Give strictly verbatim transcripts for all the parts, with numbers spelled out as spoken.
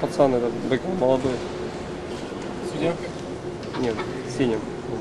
пацан этот, бык молодой. Судья? Нет, синим.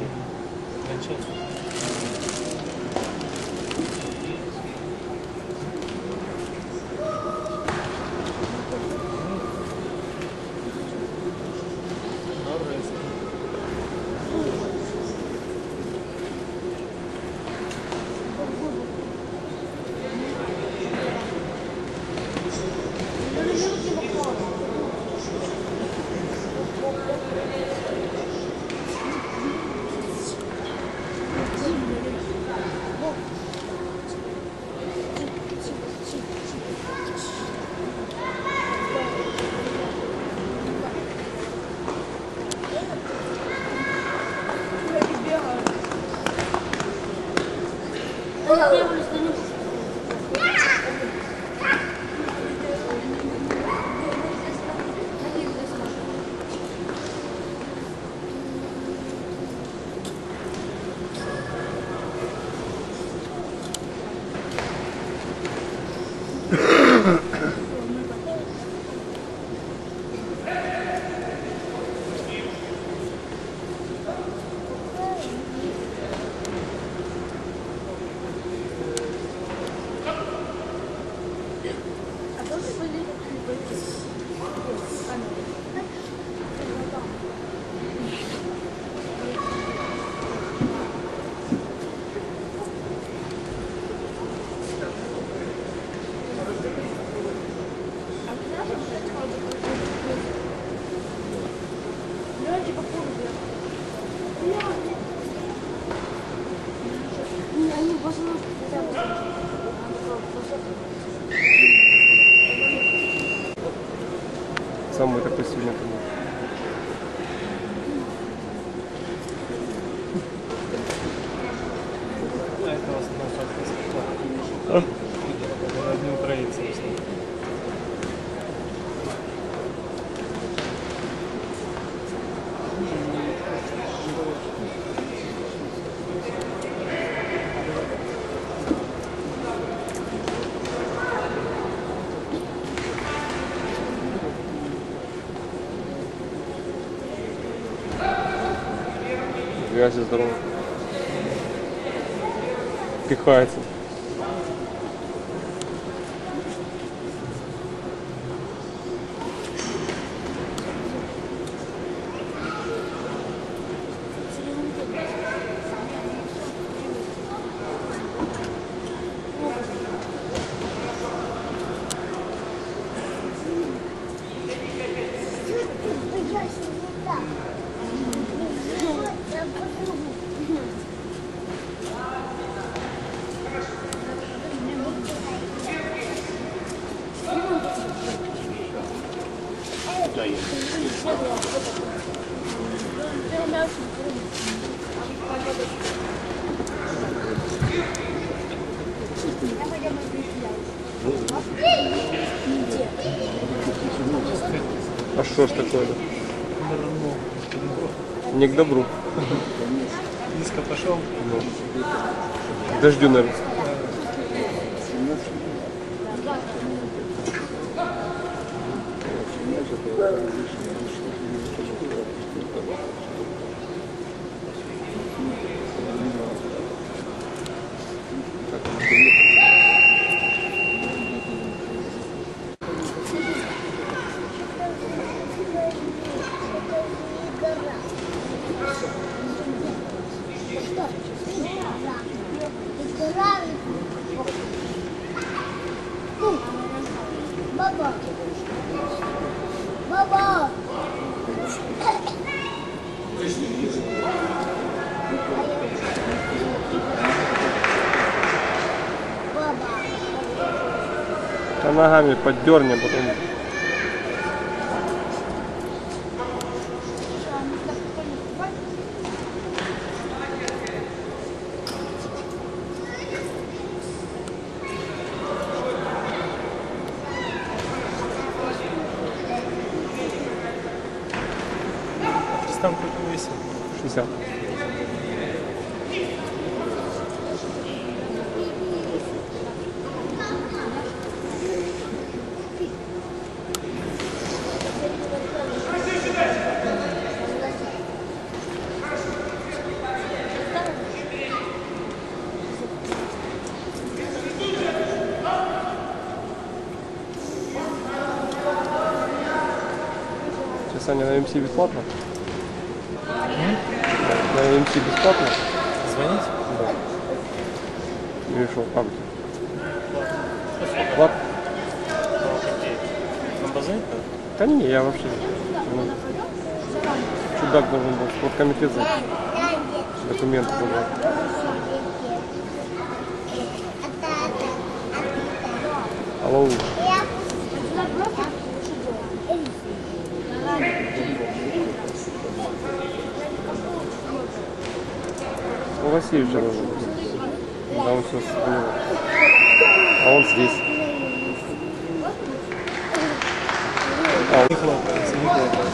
Самый такой сильный. А это вас на шаг одни украинцы. Грязи здорово. Пихается. А что ж такое-то? Не к добру. Низко пошел. К дождю, наверное. Баба! Баба! А ногами поддерни, потом. Там какой весит? шестьдесят. Записание на МС бесплатно? На МС бесплатно? Звонить? Да. Или что, как где? Платно? Ну, какие? Нам позвонить надо? Да не, я вообще ну, чудак должен был в спорткомитет зайти. Документы забрать. Алло. У Васильевича должен быть. Да, он сейчас у него. А он здесь. А, Не хлопается, не хлопается.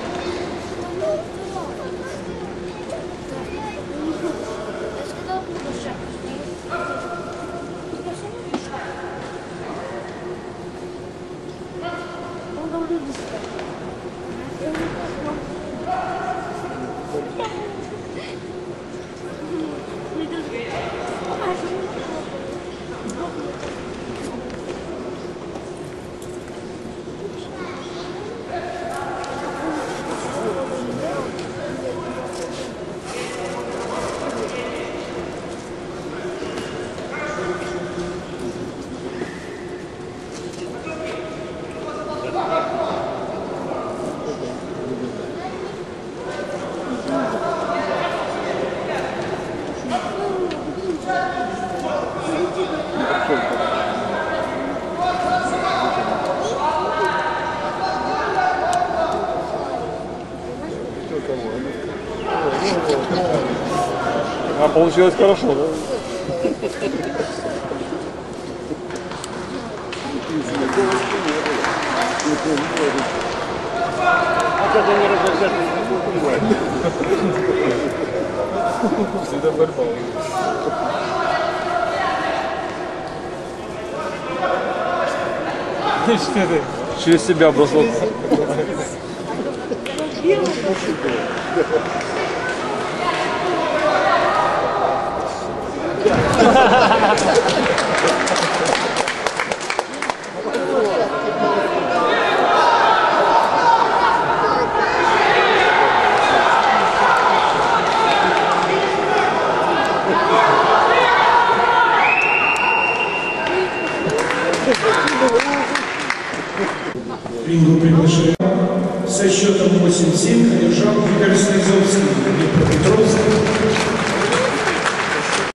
а получилось хорошо, да? Всегда борьба. Что ты? Через себя бросил. Рингу приглашаю со счетом восемь семь одержал